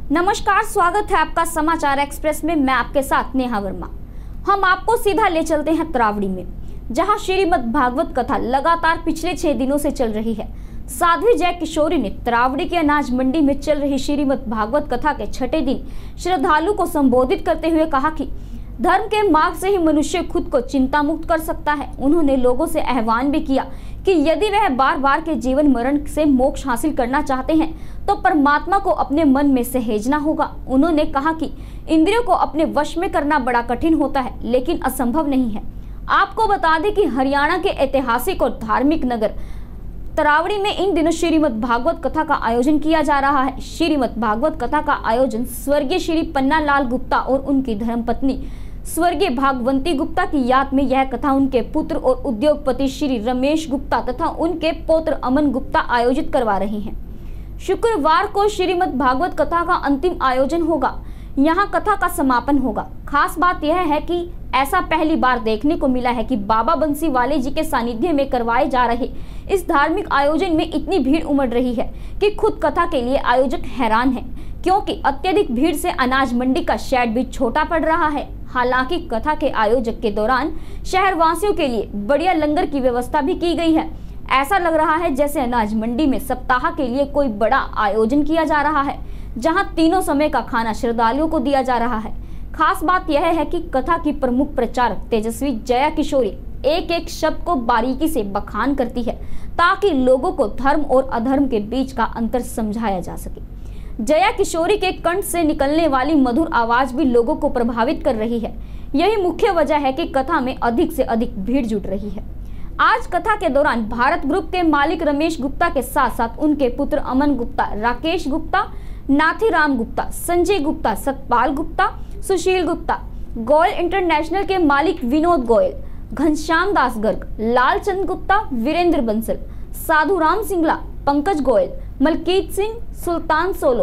नमस्कार, स्वागत है आपका समाचार एक्सप्रेस में। मैं आपके साथ नेहा वर्मा। हम आपको सीधा ले चलते हैं तरावड़ी में, जहां श्रीमद् भागवत कथा लगातार पिछले 6 दिनों से चल रही है। साध्वी जय किशोरी ने तरावड़ी के अनाज मंडी में चल रही श्रीमद् भागवत कथा के छठे दिन श्रद्धालु को संबोधित करते हुए कहा कि धर्म के मार्ग से ही मनुष्य खुद को चिंता मुक्त कर सकता है। उन्होंने लोगों से आह्वान भी किया कि यदि वह बार बार के जीवन मरण से मोक्ष हासिल करना चाहते हैं तो परमात्मा को अपने मन में सहेजना होगा। उन्होंने कहा कि इंद्रियों को अपने वश में करना बड़ा कठिन होता है, लेकिन असंभव नहीं है। आपको बता दें कि हरियाणा के ऐतिहासिक और धार्मिक नगर तरावड़ी में इन दिनों श्रीमद् भागवत कथा का आयोजन किया जा रहा है। श्रीमद् भागवत कथा का आयोजन स्वर्गीय श्री पन्ना लाल गुप्ता और उनकी धर्मपत्नी स्वर्गीय भागवंती गुप्ता की याद में यह कथा उनके पुत्र और उद्योगपति श्री रमेश गुप्ता तथा उनके पौत्र अमन गुप्ता आयोजित करवा रहे हैं। शुक्रवार को श्रीमद् भागवत कथा का अंतिम आयोजन होगा। यहाँ कथा का समापन होगा। खास बात यह है कि ऐसा पहली बार देखने को मिला है कि बाबा बंसीवाले जी के सानिध्य में करवाए जा रहे इस धार्मिक आयोजन में इतनी भीड़ उमड़ रही है कि खुद कथा के लिए आयोजक हैरान है, क्योंकि अत्यधिक भीड़ से अनाज मंडी का शेड भी छोटा पड़ रहा है। हालांकि कथा के आयोजक के दौरान शहरवासियों के लिए बढ़िया लंगर की व्यवस्था भी की गई है। ऐसा लग रहा है जैसे अनाज मंडी में सप्ताह के लिए कोई बड़ा आयोजन किया जा रहा है, जहां तीनों समय का खाना श्रद्धालुओं को दिया जा रहा है। खास बात यह है कि कथा की प्रमुख प्रचारक तेजस्वी जया किशोरी एक एक शब्द को बारीकी से बखान करती है, ताकि लोगों को धर्म और अधर्म के बीच का अंतर समझाया जा सके। जया किशोरी के कंठ से निकलने वाली मधुर आवाज भी लोगों को प्रभावित कर रही है। यही मुख्य वजह है कि कथा में अधिक से अधिक भीड़ जुट रही है। आज कथा के दौरान भारत ग्रुप के मालिक रमेश गुप्ता के साथ साथ उनके पुत्र अमन गुप्ता, राकेश गुप्ता, नाथीराम गुप्ता, संजय गुप्ता, सतपाल गुप्ता, सुशील गुप्ता, गोयल इंटरनेशनल के मालिक विनोद गोयल, घनश्याम दास गर्ग, लालचंद गुप्ता, वीरेंद्र बंसल, साधुराम सिंगला, पंकज गोयल, मलकीत सिंह, सुल्तान सोलो,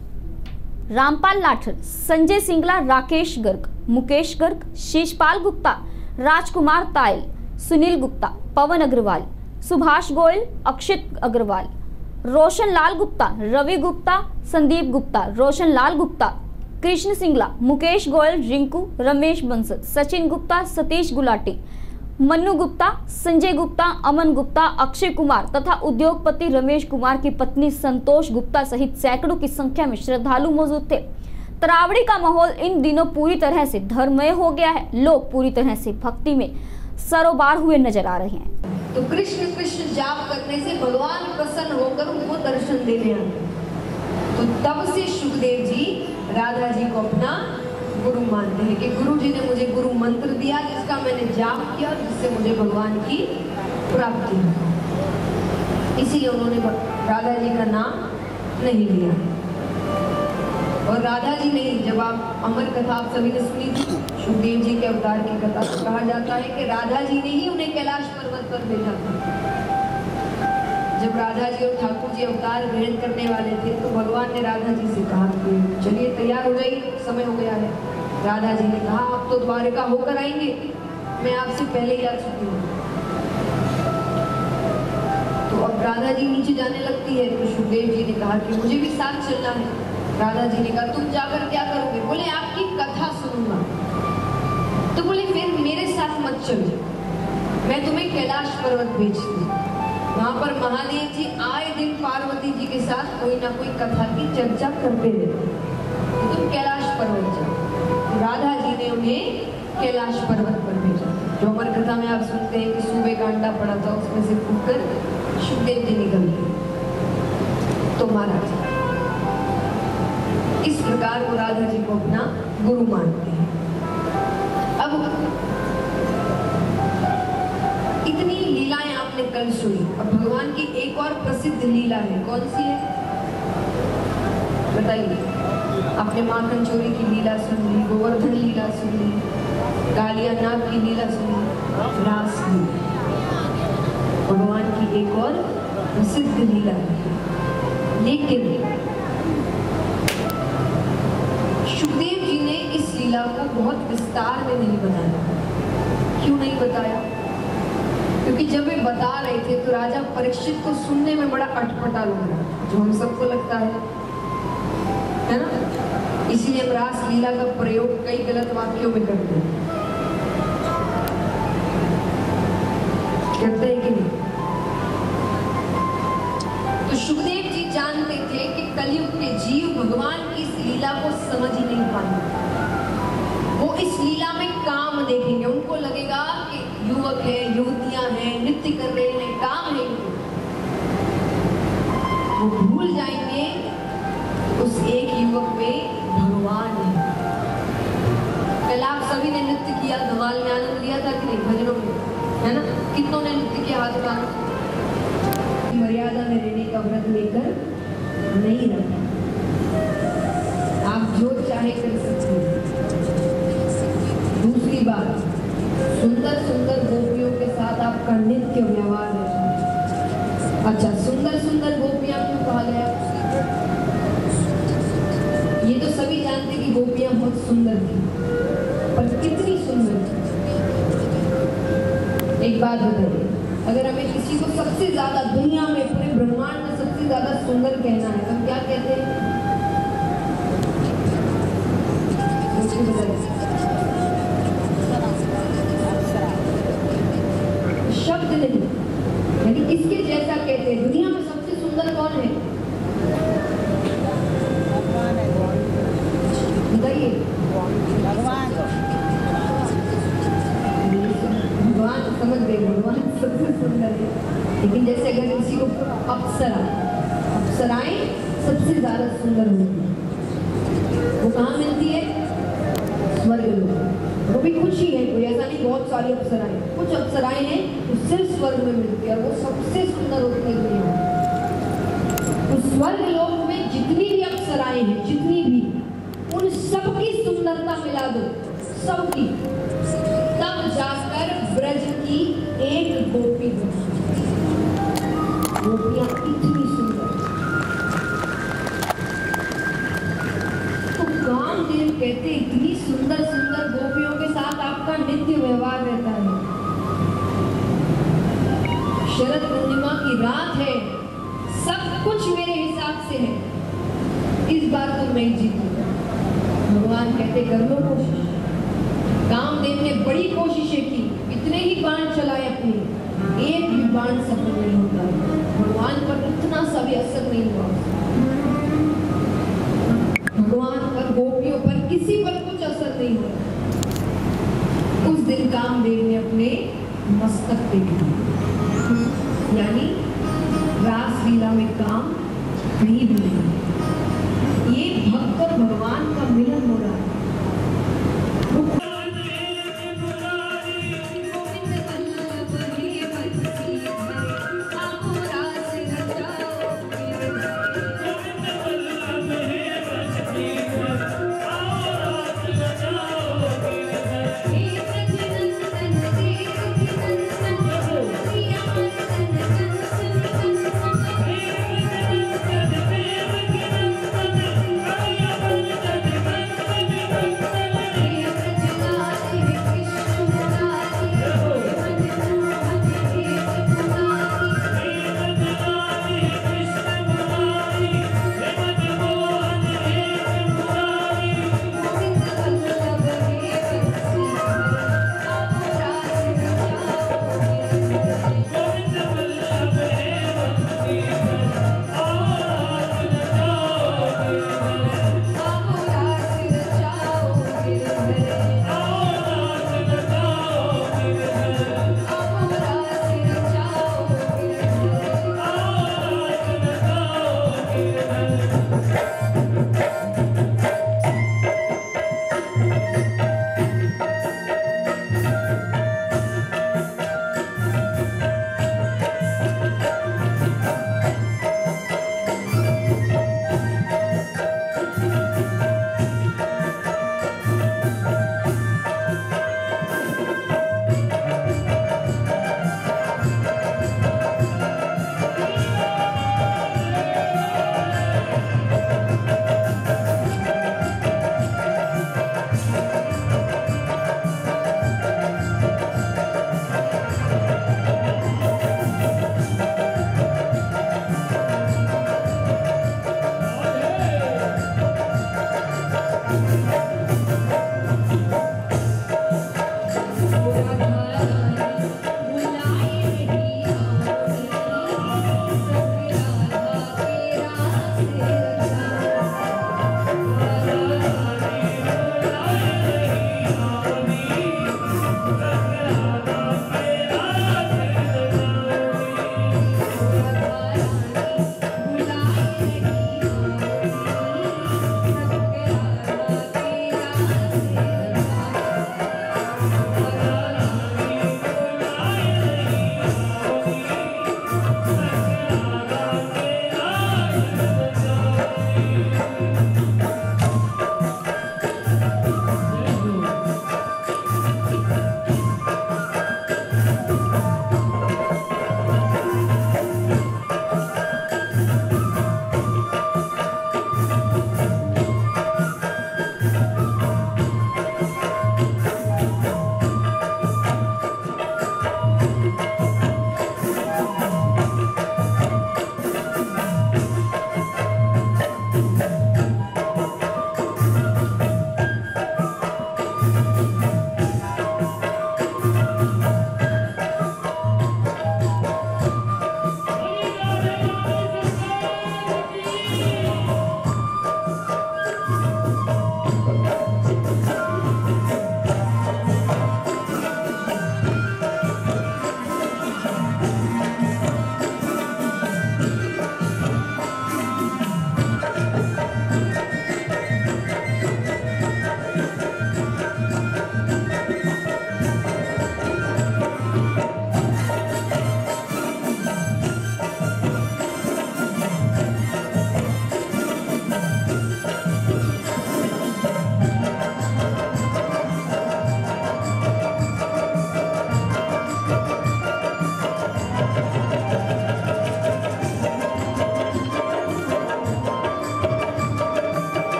रामपाल लाठर, संजय सिंगला, राकेश गर्ग, मुकेश गर्ग, शीशपाल गुप्ता, राजकुमार तायल, सुनील गुप्ता, पवन अग्रवाल, सुभाष गोयल, अक्षित अग्रवाल, रोशन लाल गुप्ता, रवि गुप्ता, संदीप गुप्ता, रोशन लाल गुप्ता, कृष्ण सिंगला, मुकेश गोयल, रिंकू, रमेश बंसल, सचिन गुप्ता, सतीश गुलाटी, मन्नू गुप्ता, संजय गुप्ता, अमन गुप्ता, अक्षय कुमार तथा उद्योगपति रमेश कुमार की पत्नी संतोष गुप्ता सहित सैकड़ों की संख्या में श्रद्धालु मौजूद थे। तरावड़ी का माहौल इन दिनों पूरी तरह से धर्ममय हो गया है। लोग पूरी तरह से भक्ति में सरोबार हुए नजर आ रहे हैं। तो कृष्ण कृष्ण जाप करने से भगवान प्रसन्न होकर उनको दर्शन देने आते। तो तब से सुखदेव जी राधा जी को अपना गुरु मानते हैं कि गुरु जी ने मुझे गुरु मंत्र दिया, जिसका मैंने जाप किया, जिससे मुझे भगवान की प्राप्ति हुई। इसीलिए उन्होंने राधा जी का नाम नहीं लिया। और राधा जी नहीं, जब आप अमर कथा आप सभी ने सुनी थी, सुखदेव जी के अवतार की कथा, तो कहा जाता है कि राधा जी ने ही उन्हें कैलाश पर्वत पर भेजा था। जब राधा जी और ठाकुर जी अवतार ग्रहण करने वाले थे, तो भगवान ने राधा जी से कहा कि चलिए तैयार हो जाइए, समय हो गया है। राधा जी ने कहा आप तो द्वारका होकर आएंगे, मैं आपसे पहले ही आ चुकी हूँ। तो अब राधा जी नीचे जाने लगती है, तो सुखदेव जी ने कहा कि मुझे भी साथ चलना है। राधा जी ने कहा तुम जाकर क्या करोगे? बोले आपकी कथा सुनूंगा। तो बोले फिर मेरे साथ मत चलो, मैं तुम्हें कैलाश पर्वत भेजती हूँ। वहां पर महादेव जी आए दिन पार्वती जी के साथ कोई ना कोई कथा की चर्चा करते रहते, तो तुम कैलाश पर्वत जाओ। तो राधा जी ने उन्हें कैलाश पर्वत पर भेजा। जो अमर कथा में आप सुनते हैं कि सूबे का अंडा पड़ा था, उसमें से फूटकर सुखदेव जी निकल गए। तो महाराज इस प्रकार वो राधा जी को अपना गुरु मानते हैं। अब इतनी लीलाएं आपने कल सुनी। अब भगवान की एक और प्रसिद्ध लीला है, कौन सी है बताइए? आपने माखन चोरी की लीला सुन ली, गोवर्धन लीला सुन ली, कालिया नाग की लीला सुन ली, रास लीला। भगवान की एक और प्रसिद्ध लीला है। लेकिन सुखदेव जी ने इस लीला को बहुत विस्तार में नहीं बताया। क्यों नहीं बताया? क्योंकि जब वे बता रहे थे तो राजा परीक्षित को सुनने में बड़ा अटपटा लग रहा, जो हम सबको लगता है ना। इसीलिए हम रास लीला का प्रयोग कई गलत वाक्यों में करते हैं कि नहीं? तो सुखदेव जी जानते थे कि कलयुग के जीव भगवान की इस लीला को समझ ही नहीं पाएंगे। वो इस लीला में काम देखेंगे, उनको लगेगा कि युवक है, युवतियां हैं, नृत्य कर रहे हैं, काम है, वो भूल जाएंगे उस एक युवक में भगवान है। कल आप सभी ने नृत्य किया, धमाल में आनंद लिया था कि नहीं? भजनों में, है ना? कितनों ने नृत्य किया? हाथ उठाना। मर्यादा में रहने का व्रत लेकर नहीं रखा। आप जो चाहे कर सकते हैं। दूसरी बात, सुंदर सुंदर गोपियों के साथ आपका नित्य व्यवहार है। अच्छा, सुंदर सुंदर गोपियां क्यों कहा गया? ये तो सभी जानते कि गोपियां बहुत सुंदर थी, पर कितनी सुंदर थी? एक बात बताइए, अगर हमें किसी को सबसे ज्यादा दुनिया में, पूरे ब्रह्मांड में सबसे ज्यादा सुंदर कहना है, तो हम क्या कहते हैं? शब्द नहीं, यानी किसके जैसा कहते हैं? दुनिया में सबसे सुंदर कौन है? बताइए। भगवान समझ गए, भगवान सबसे सुंदर है। लेकिन जैसे अगर किसी को अप्सराएं सबसे ज्यादा सुंदर होती है, वो कहाँ मिलती है? स्वर्ग लोक। वो भी कुछ ही है, कोई ऐसा नहीं बहुत सारी अप्सराएं, कुछ अप्सराएं हैं जो सिर्फ स्वर्ग में मिलती है, और वो सबसे सुंदर होती है दुनिया में। तो स्वर्ग लोक में जितनी भी अप्सराएं हैं, जितनी भी, उन सबकी सुंदरता मिला दो, सबकी, तब जाकर ब्रज की एक गोपी गोपियां इतनी सुंदर। तो कामदेव कहते इतनी सुंदर सुंदर गोपियों के साथ आपका नित्य व्यवहार रहता है। शरद पूर्णिमा की रात है, सब कुछ मेरे हिसाब से है, इस बार तो मैं जीतूंगा। भगवान कहते कर लो कोशिश। कामदेव ने बड़ी कोशिशें की, इतने ही बाण चलाए अपने, एक भी बाण सफल नहीं होता। भगवान पर इतना सा भी असर नहीं हुआ। भगवान पर, गोपियों पर, किसी पर कुछ असर नहीं हुआ। उस दिन कामदेव ने अपने मस्तक पे लिया, यानी रास लीला में काम कहीं भी नहीं। ये भक्त और भगवान का मिलन हो रहा है।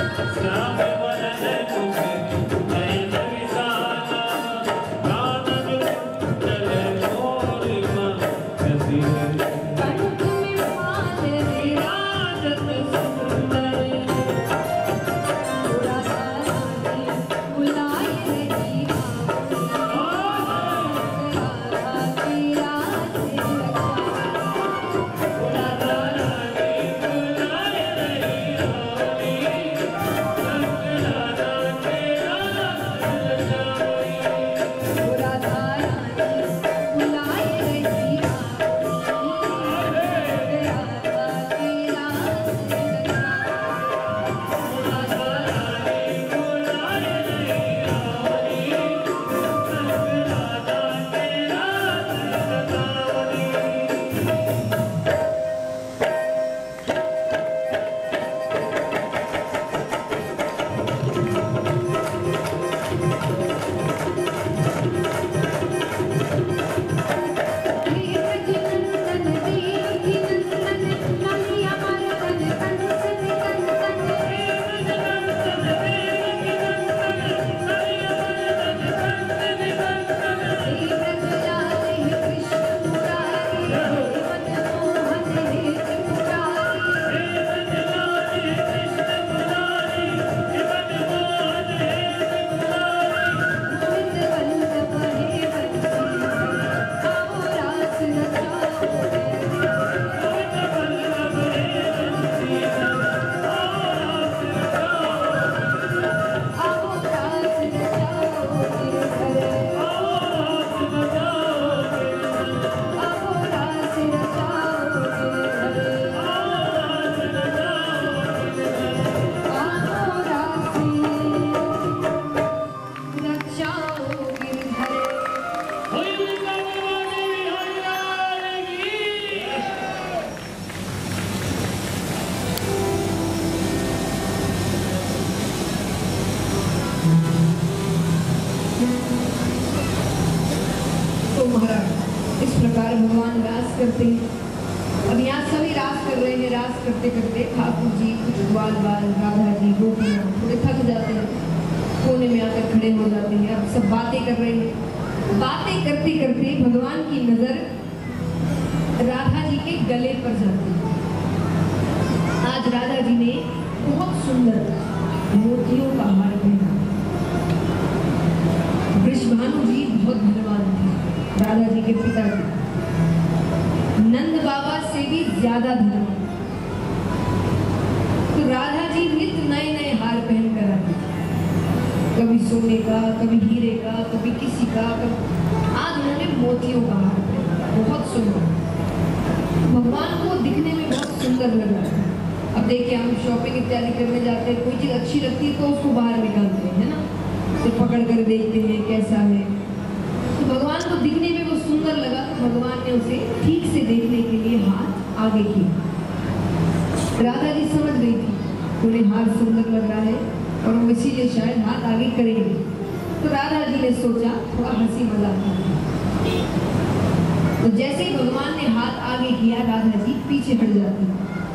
प्रकार भगवान रास करते हैं। अब यहाँ सभी रास कर रहे हैं। रास करते करते ठाकुर जी, कुछ ग्वाल बाल, राधा जी, गोपियाँ थोड़े थक जाते हैं, कोने में आकर खड़े हो जाते हैं। अब सब बातें कर रहे हैं। बातें करते करते भगवान की नजर राधा जी के गले पर जाती है। आज राधा जी ने बहुत सुंदर मोतियों का हार पहना। वृषभानु जी बहुत धनवान थे, राधा जी के पिताजी। नंद बाबा से भी ज्यादा धनवान। तो राधा जी नित्य नए नए हार पहन कर आती थी, कभी सोने का, कभी हीरे का, कभी किसी का। आज उन्होंने मोतियों का हार पहना, बहुत सुंदर। भगवान को दिखने में बहुत सुंदर लग रहा है। अब देखिए, हम शॉपिंग इत्यादि करने जाते हैं, कोई चीज अच्छी लगती है तो उसको बाहर निकालते हैं, है ना, तो पकड़ कर देखते हैं कैसा है। तो भगवान को दिखने में वो सुंदर लगा, तो भगवान ने उसे ठीक से देखने के लिए हाथ आगे किया। राधा जी समझ गई थी उन्हें हाथ सुंदर लग रहा है और वो इसीलिए शायद हाथ आगे करेंगे। तो राधा जी ने सोचा थोड़ा हंसी मजाक करें। तो जैसे ही भगवान ने हाथ आगे किया, राधा जी पीछे हट जाती।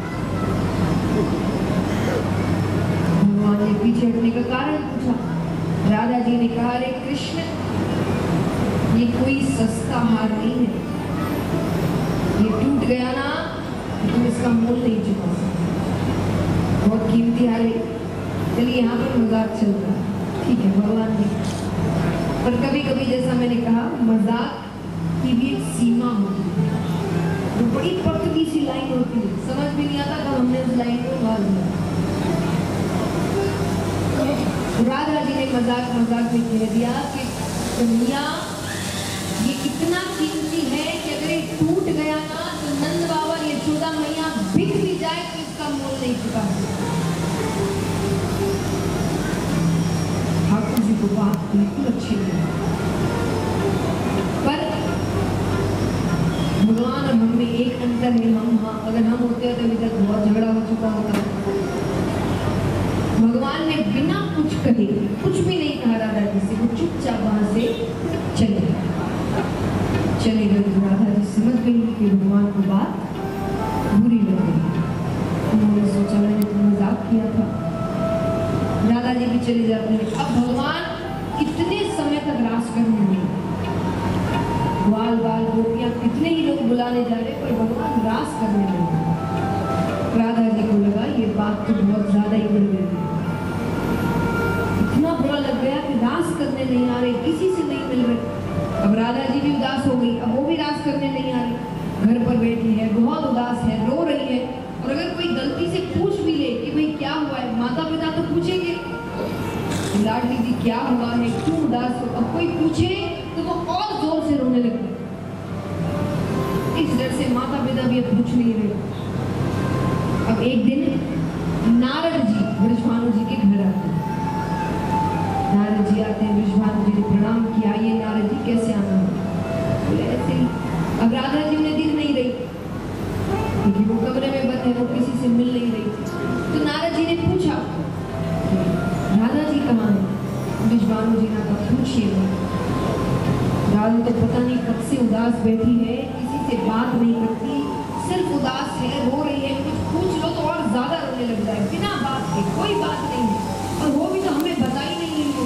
भगवान ने पीछे हटने का कारण पूछा। राधा जी ने कहा, अरे कृष्ण, ये कोई सस्ता हार नहीं है, ये टूट गया ना तुम इसका मोल नहीं चुका सकते, बहुत कीमती हार है। चलिए, यहाँ पर मजाक चल रहा है, ठीक है भगवान जी, पर कभी कभी जैसा मैंने कहा, मजाक की भी एक सीमा होती है। वो बड़ी पतली सी लाइन होती है, समझ भी नहीं आता कब हमने उस लाइन को मार दिया। राधा जी ने मजाक मजाक में कह दिया कि दुनिया ये इतना कीमती है कि अगर ये टूट गया ना तो नंद बाबा, ये 14 मैया बिक भी जाए तो इसका मोल नहीं चुका। ठाकुर जी को बात बिल्कुल अच्छी लगी, पर भगवान और हम में एक अंतर है। अगर हम होते तो अभी तक बहुत झगड़ा हो चुका होता। भगवान ने बिना कुछ कहे, कुछ भी नहीं कहा राधा जी से, वो चुपचाप वहां से चले गए। राधा जी समझ गई कि भगवान को बात बुरी लग गई। उन्होंने सोचा मैंने तो मजाक किया था, जी भी चले जाते हैं। अब भगवान कितने समय तक रास करने में, ग्वाल बाल गोपियां कितने ही लोग बुलाने जा रहे, पर भगवान रास करने में। राधा जी को लगा ये बात तो बहुत ज्यादा ही बढ़ गई है, इतना बुरा लग गया कि रास करने नहीं आ रहे, किसी से नहीं मिल रहे। अब राधा जी भी उदास हो गई, अब वो भी रास करने नहीं आ रही, घर पर बैठी है, बहुत उदास है, रो रही है। और अगर कोई गलती से पूछ भी ले कि भाई क्या हुआ है, माता पिता तो पूछेंगे लाडली जी क्या हुआ है, क्यों उदास हो। अब कोई पूछे तो वो और जोर से रोने लगते, इस डर से माता पिता भी अब पूछ नहीं रहे। अब एक दिन नारद जी बृषभानु जी के घर आते हैं। नारद जी आते हैं, बृषभानु जी ने प्रणाम किया, ये नारद जी कैसे आना है, बोले ऐसे ही। अब राधा जी उन्हें दिख नहीं रही क्योंकि वो कमरे में बंद है, वो किसी से मिल नहीं रही। तो नारद जी ने पूछा राधा जी कहाँ है। बृषभानु जी ने कहा पूछिए, राधा तो पता नहीं कब से उदास बैठी है, किसी से बात नहीं करती, सिर्फ उदास है, रो रही है, कुछ पूछ लो तो और ज्यादा रोने लग जाए, बिना बात के, कोई बात नहीं है, और वो भी तो हमें बता ही नहीं है।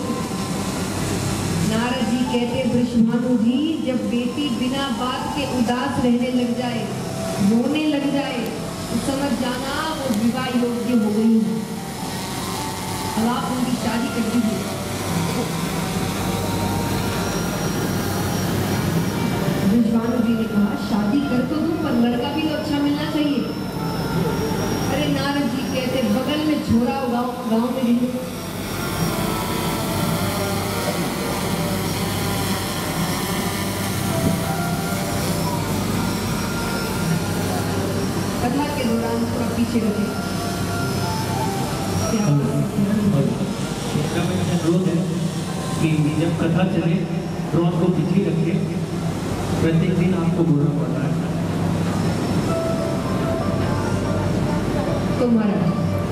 नारद जी कहते बृषभानु जी, जब बेटी बिना बात के उदास रहने लग जाए, रोने लग जाए, तो समझ जाना वो विवाह योग्य हो गई है, अब आप उनकी शादी कर दीजिए। बृषभानु जी ने कहा शादी कर तो दूं, पर लड़का भी तो अच्छा मिलना चाहिए। अरे नारद जी कहते बगल में छोरा गांव में नहीं, कथा के दौरान थोड़ा पीछे रखे। अनुरोध है कि जब कथा चले तो आपको पीछे रखे, प्रत्येक दिन आपको बोलना पड़ता है। तो महाराज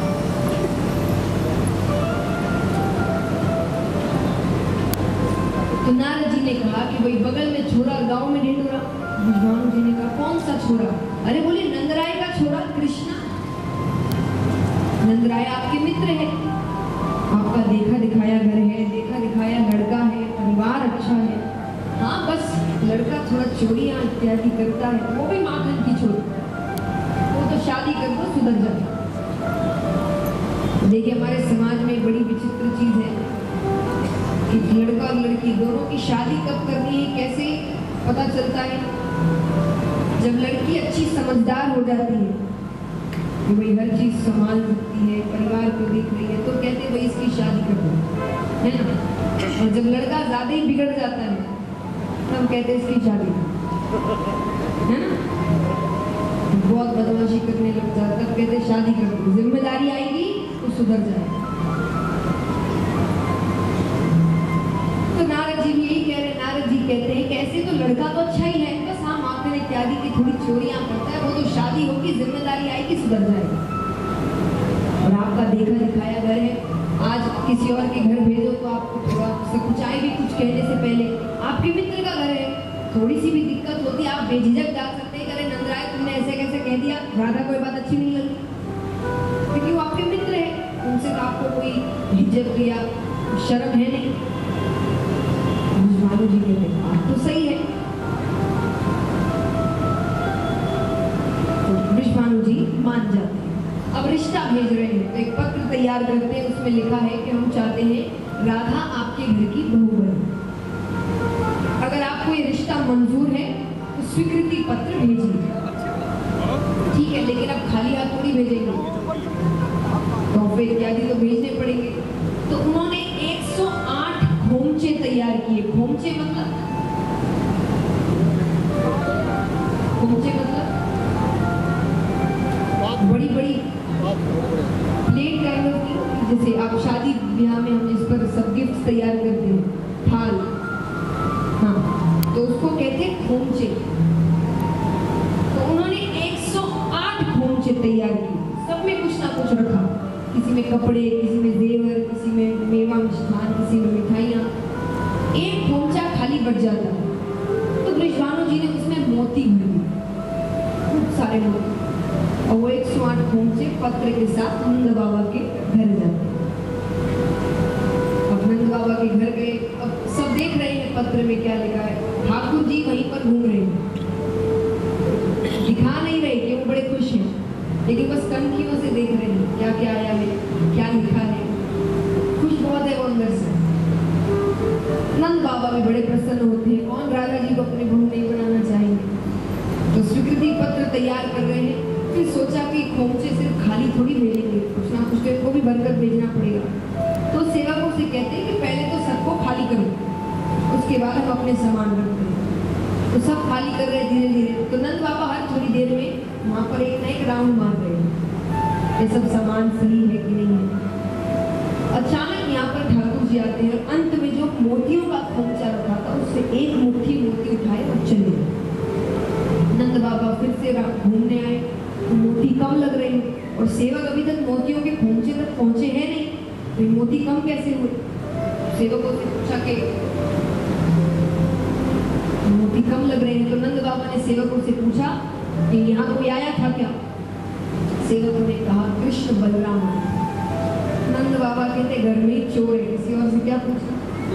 तो नारद जी ने कहा कि भाई बगल में छोरा गांव में ढिंढोरा। बृषभानु जी ने कहा कौन सा छोरा। अरे बोले नंदराय का छोरा कृष्णा। नंदराय आपके मित्र है, आपका देखा दिखाया घर है, देखा दिखाया लड़का है, परिवार अच्छा है। हाँ बस लड़का थोड़ा चोरियां इत्यादि करता है, वो भी माखन की चोरी, वो तो शादी कर दो सुधर जाए। देखिए हमारे समाज में बड़ी विचित्र चीज है कि लड़का और लड़की दोनों की शादी कब करनी है, कैसे पता चलता है। जब लड़की अच्छी समझदार हो जाती है कि भाई हर चीज संभाल सकती है, परिवार को देख रही है, तो कहते भाई इसकी शादी कर दो, है ना। और जब लड़का ज्यादा ही बिगड़ जाता है तब कहते इसकी शादी, है ना, बहुत बदमाशी करने लग जाता है तब कहते शादी कर दो, जिम्मेदारी आएगी तो सुधर जाए। तो नारद जी भी यही कह रहे, नारद जी कहते हैं कैसे तो लड़का तो अच्छा ही है, बस हाँ माखन इत्यादि की थोड़ी चोरियां करता है, वो तो शादी होगी, जिम्मेदारी आएगी, सुधर जाएगी। और आपका देखा दिखाया घर है, आज किसी और के घर भेजो तो आपको थोड़ा सकुचाई भी कुछ कहने से पहले, आपके मित्र का घर है, थोड़ी सी भी दिक्कत होती है आप बेझिझक जा सकते हैं, करे नंदराय तुमने ऐसे कैसे कह दिया, राधा कोई बात अच्छी नहीं लगी, क्योंकि वो आपके मित्र है, उनसे तो आपको कोई हिज्जत या शर्म है नहीं। बृषभानु जी कहते बात तो सही है। तो बृषभानु जी मान जाते हैं। अब रिश्ता भेज रहे हैं, तो एक पत्र तैयार करते हैं, उसमें लिखा है कि हम चाहते हैं राधा आपके घर की बहू बने। अगर आपको ये रिश्ता मंजूर है तो स्वीकृति पत्र भेजिए, ठीक है, लेकिन अब खाली हाथ थोड़ी भेजेंगे, तोहफे इत्यादि तो भेजने पड़ेंगे। तो उन्होंने 108 खोमचे तैयार किए। खोमचे मतलब बड़ी बड़ी प्लेट काइंड ऑफ की, जैसे आप शादी ब्याह में हम जिस पर सब गिफ्ट तैयार करते हैं, थाल, हाँ, तो उसको कहते हैं खोमचे। तो उन्होंने 108 खोमचे तैयार किए, सब में कुछ ना कुछ रखा, किसी में कपड़े, किसी में जेवर, किसी में मेवा मिष्ठान, किसी में मिठाइयाँ। एक खोमचा खाली बच जाता है, तो बृषभानु जी ने उसमें मोती भर दिए, खूब सारे मोती, और वो 108 खोमचे पत्र के साथ नंद बाबा के घर जाते हैं। पत्र में क्या लिखा है। ठाकुर जी वहीं पर घूम रहे हैं, दिखा नहीं रहे कि वो बड़े खुश हैं, लेकिन बस कनखियों से देख रहे हैं क्या क्या आया है, क्या लिखा है। खुश बहुत है वो अंदर से। नंद बाबा भी बड़े प्रसन्न होते हैं। कौन राधा जी को अपने बहू नहीं बनाना चाहेंगे। तो स्वीकृति पत्र तैयार कर रहे हैं। फिर सोचा कि खोमचे सिर्फ खाली थोड़ी भेजेंगे, कुछ ना कुछ को भी भरकर भेजना पड़ेगा। तो सेवकों से कहते हैं कि पहले तो सबको खाली करो, उसके बाद हम अपने सामान रखते हैं। तो सब खाली कर रहे धीरे धीरे। तो नंद बाबा हर थोड़ी देर में वहाँ पर एक ना एक राउंड मार रहे हैं, ये सब सामान सही है कि नहीं है। अचानक यहाँ पर ठाकुर जी आते हैं और अंत में जो मोतियों का खोमचा रखा था उससे एक मुट्ठी मोती उठाए और चले गए। नंद बाबा फिर से घूमने आए तो मोती कम लग रहे हैं और सेवक अभी तक मोतियों के खोमचे तक पहुंचे हैं नहीं, तो मोती कम कैसे हुए। सेवकों से पूछा कि मोती कम लग रहे हैं। तो नंद बाबा ने सेवकों से पूछा कि यहाँ कोई आया था क्या। सेवकों ने कहा कृष्ण बलराम। नंद बाबा कहते घर में ही चोर है, किसी और से क्या पूछना।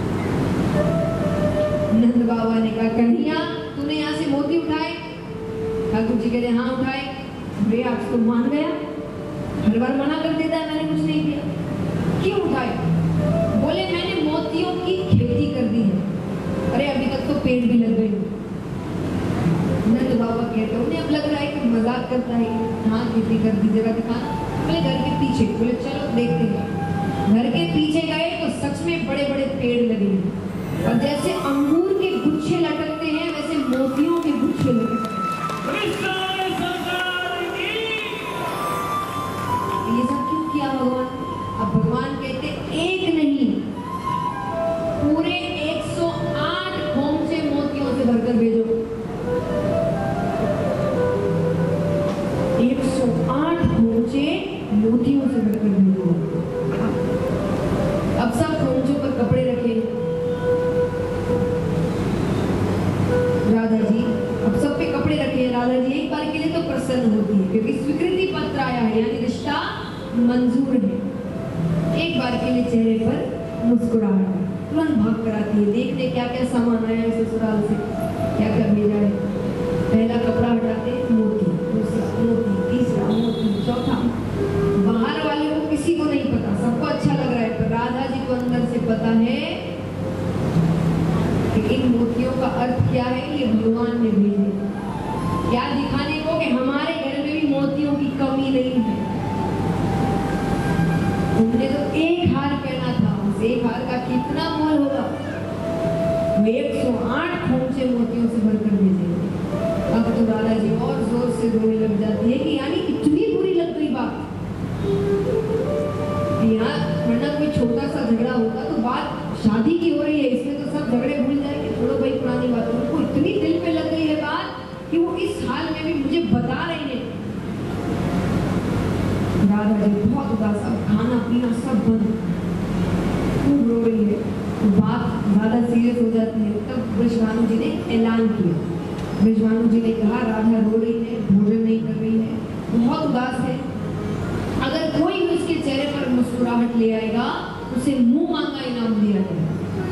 नंद बाबा ने कहा कन्हैया तूने यहाँ से मोती उठाए। ठाकुर जी कहते हाँ उठाए। वे आज तो मान गया, हर बार मना कर देता है मैंने कुछ नहीं किया। क्यों उठाए। बोले मैंने मोतियों की खेती कर दी है। अरे अभी तक तो पेड़ भी लग गए। नंद बाबा कहते उन्हें अब लग रहा है कि मजाक करता है। हाँ खेती कर दी, जगह दिखाना। बोले घर के पीछे। बोले चलो देखते हैं। घर के पीछे गए तो सच में बड़े बड़े पेड़ लगे और जैसे अंगूर के गुच्छे लटकते हैं वैसे मोतियों के गुच्छे लटकते हैं। ये सब क्यों किया भगवान। अब भगवान कहते एक नहीं पूरे 108 खोमचे मोतियों से भरकर भेजो। 108 खोमचे मोतियों से भरकर भेजो। अब सब खोमचों पर कपड़े रखे राधा जी, अब सब पे कपड़े रखे। राधा जी एक बार के लिए तो प्रसन्न होती है क्योंकि स्वीकृति पत्र आया है, यानी रिश्ता मंजूर है। एक बार के लिए चेहरे पर मुस्कुराहट है। तुरंत भाग कर आती है देखने क्या क्या सामान आया है ससुराल से, क्या क्या भेजा है। पहला कपड़ा हटाते मोती, दूसरा मोती, तीसरा मोती, चौथा। बाहर वाले को किसी को नहीं पता, सबको अच्छा लग रहा है, पर राधा जी को अंदर से पता है कि इन मोतियों का अर्थ क्या है। ये भगवान ने भेजे क्या दिखाने को कि हमारे घर में भी मोतियों की कमी नहीं है। उन्होंने तो एक हार पहना था, उस एक हार का कितना मोल होगा। 108 खोमचे मोतियों से भरकर भेजे। अब तो राधा जी और जोर से रोने लग जाती है कि यानी इतनी बुरी लग गई बात। यहाँ वरना कोई छोटा सा झगड़ा होगा तो बात शादी की हो रही है, इसमें तो सब झगड़े भूल जाएंगे, छोड़ो भाई पुरानी बात। उनको इतनी दिल पे लग गई है बात कि वो इस हाल में भी मुझे बता रही है। राधा जी बहुत उदास, अब खाना पीना सब बंद, खूब रो रही है। तो बात ज्यादा सीरियस हो जाती है। तब ब्रजभानु जी ने ऐलान किया। ब्रजभानु जी ने कहा राधा रो रही है, भोजन नहीं कर रही है, बहुत उदास है। अगर कोई भी उसके चेहरे पर मुस्कुराहट ले आएगा उसे मुंह मांगा इनाम दिया जाएगा।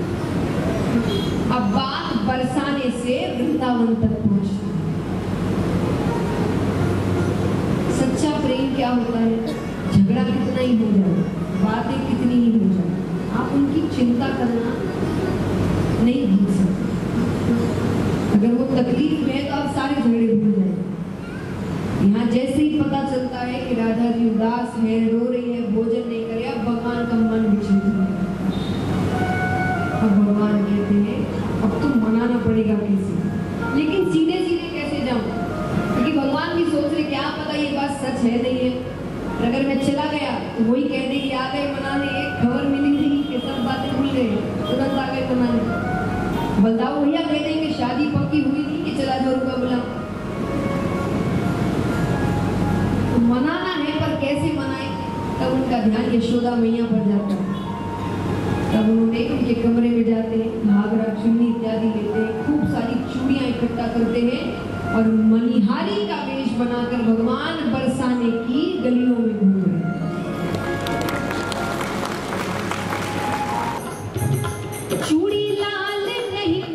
अब बात बरसाने से वृंदावन तक पहुंची। सच्चा प्रेम क्या होता है। झगड़ा कितना ही हो जाए, बातें कितनी ही हो जाए, आप उनकी चिंता करना नहीं भूल सकते। अगर वो तकलीफ में है तो आप सारे झगड़े भूल जाएंगे। यहाँ जैसे ही पता चलता है कि राधा जी उदास है, रो रही है, भोजन नहीं करे, अब भगवान का मन विचलित हो गया। अब भगवान कहते हैं अब तो मनाना पड़ेगा किसी, लेकिन सीधे सीधे कैसे जाऊं, क्योंकि भगवान भी सोच रहे क्या पता ये बात सच है नहीं है। अगर मैं चला गया तो वही कह दे कि आ गए मनाने, एक खबर मिली नहीं कि सब बातें भूल गए, तुरंत आ गए मनाने। बलदाऊ भैया कह देंगे शादी पक्की हुई थी कि चला जो रुपया बुला। तो मनाना है पर कैसे मनाए, तब उनका ध्यान यशोदा मैया पर जाता है। तब उन्होंने उनके कमरे में जाते हैं, घाघरा चुन्नी इत्यादि लेते हैं, खूब सारी चूड़ियां इकट्ठा करते हैं और मनिहारी का वेश बनाकर भगवान बरसाने की गलियों में घूम रहे हैं। चूड़ी लाल नहीं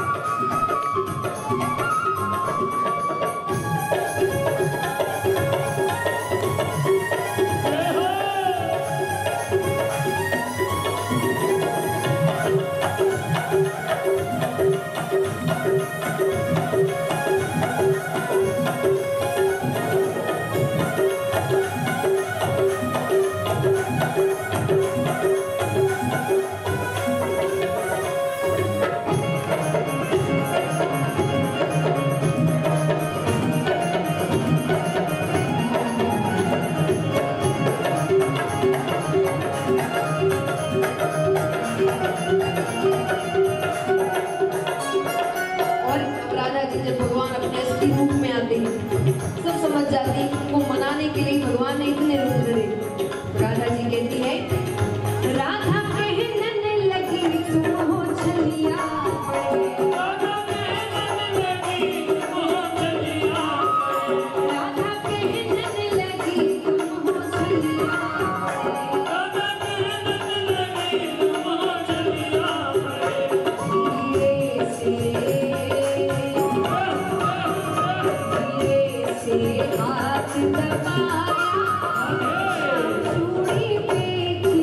सब समझ जाती वो मनाने के लिए भगवान ने इतने रूप धरे। राधा जी कहती है, राधा कहने लगी तुम हो छलिया, राधा कहने लगी तुम हो छलिया, राधा कहने लगी तुम हो छलिया, राधा कहने लगी तुम हो छलिया, हाथ दबाया चूड़ी पे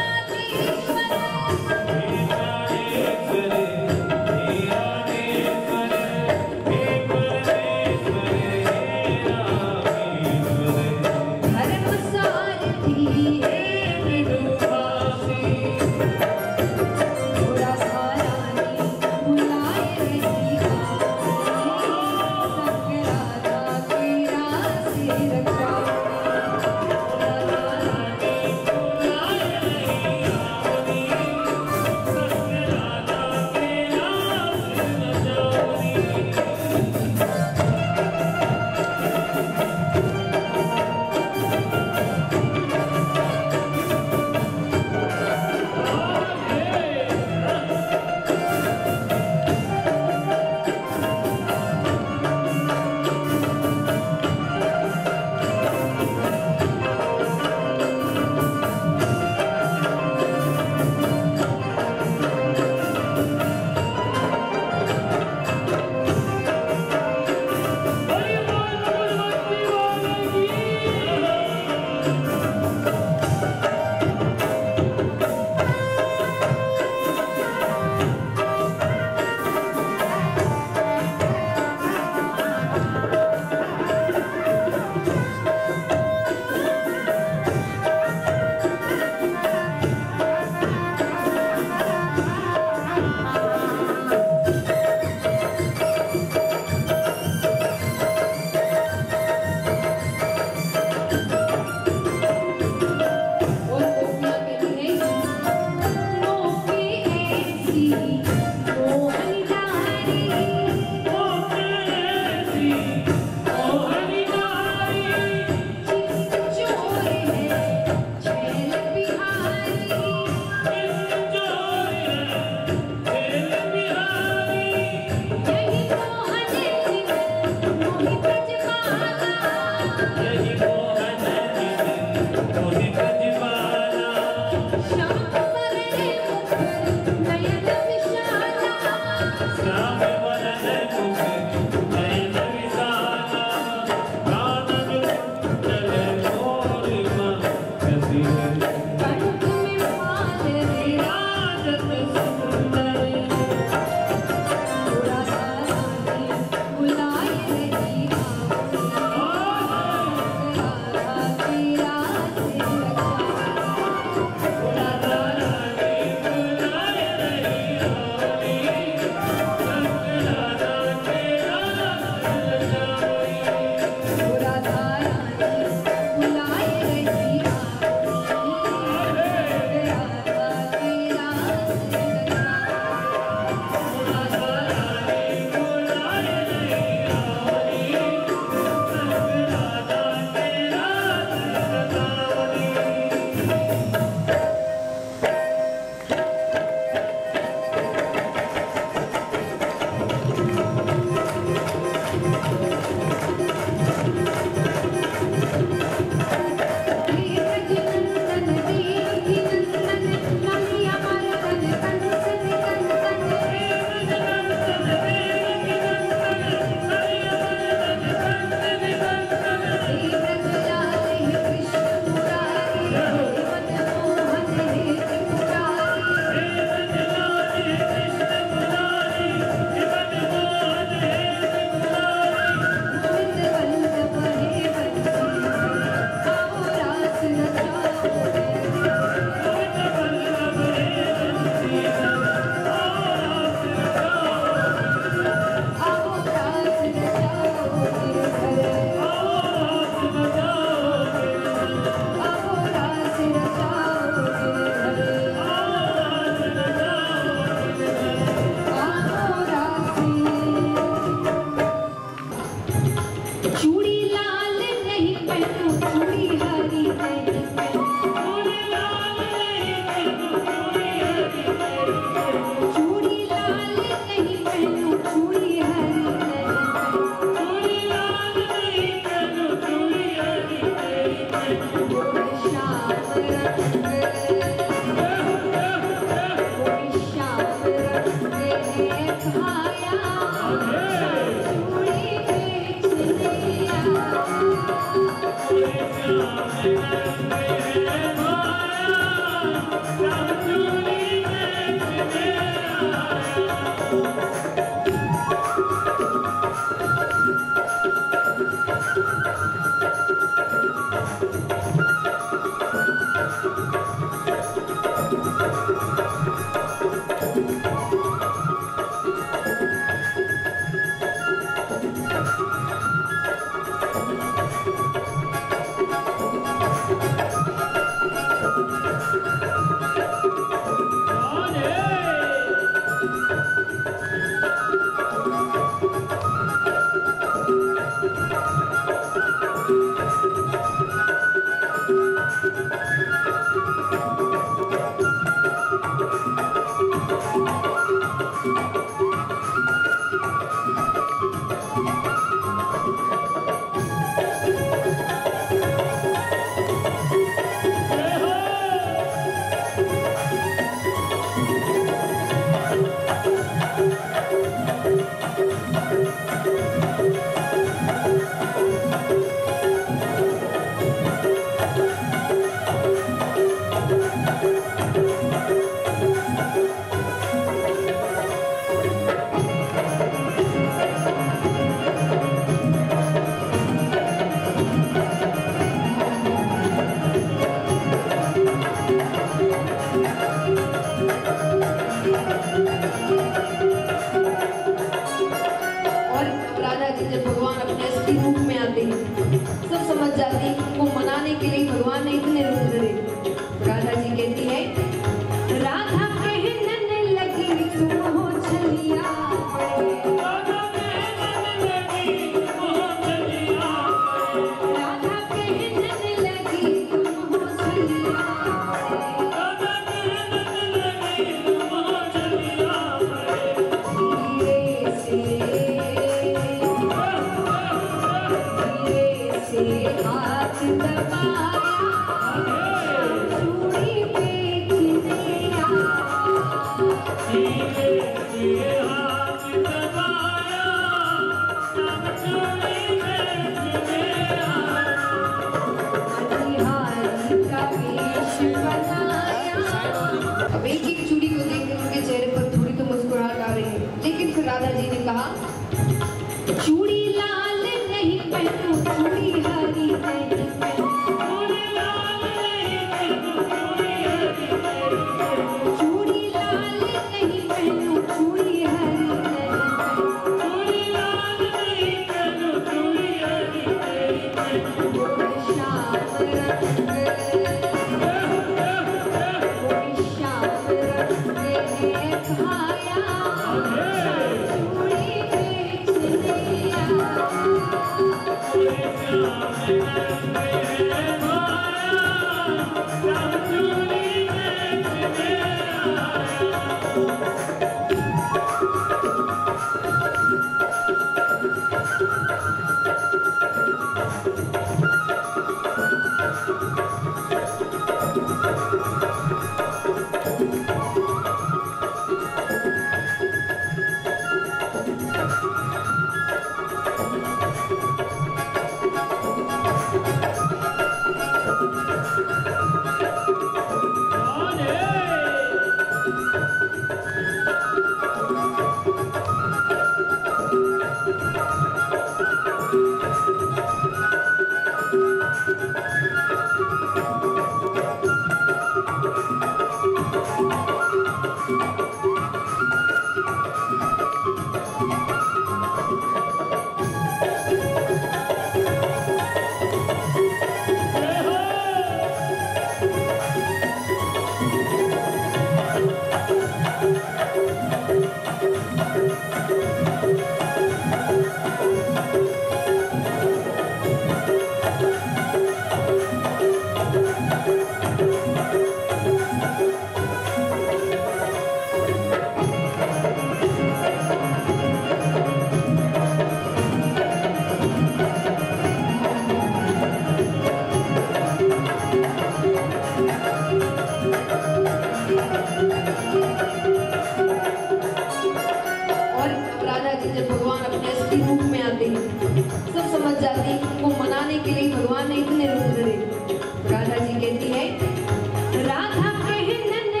राधा कहने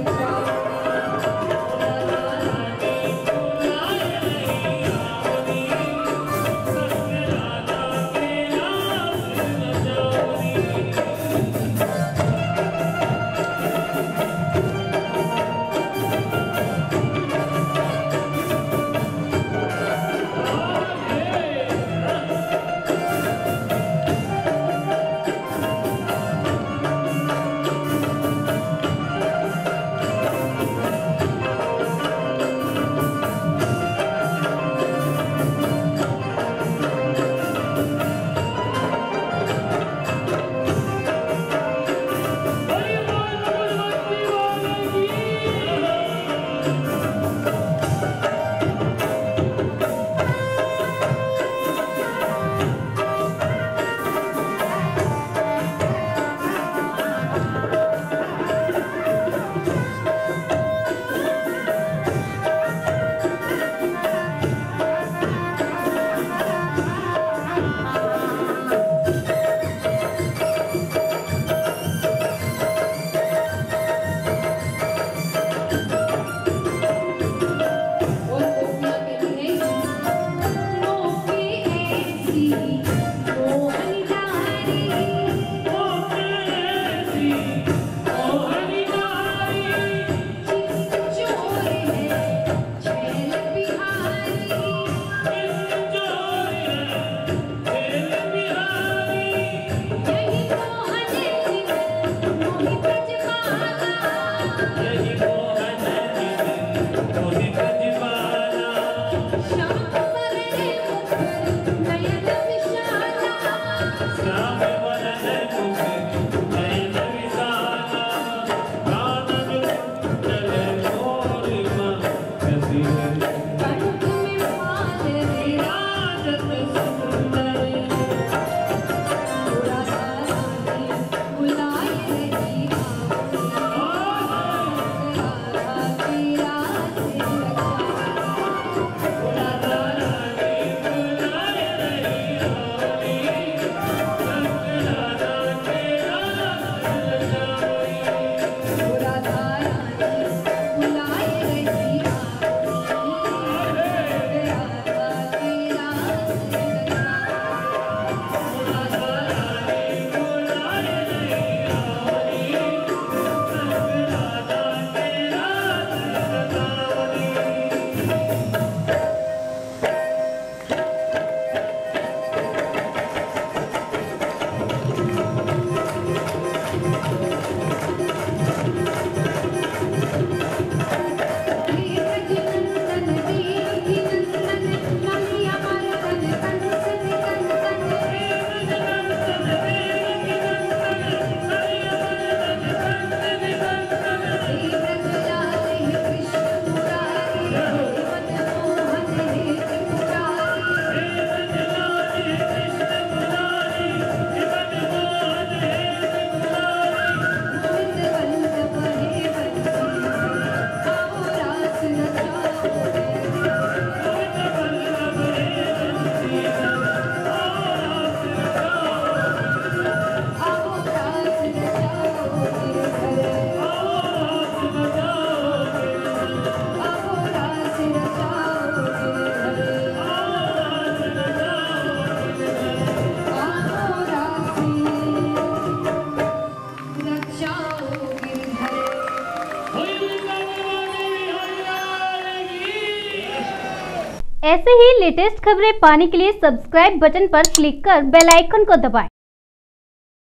ऐसे ही लेटेस्ट खबरें पाने के लिए सब्सक्राइब बटन पर क्लिक कर बेल आइकन को दबाएं।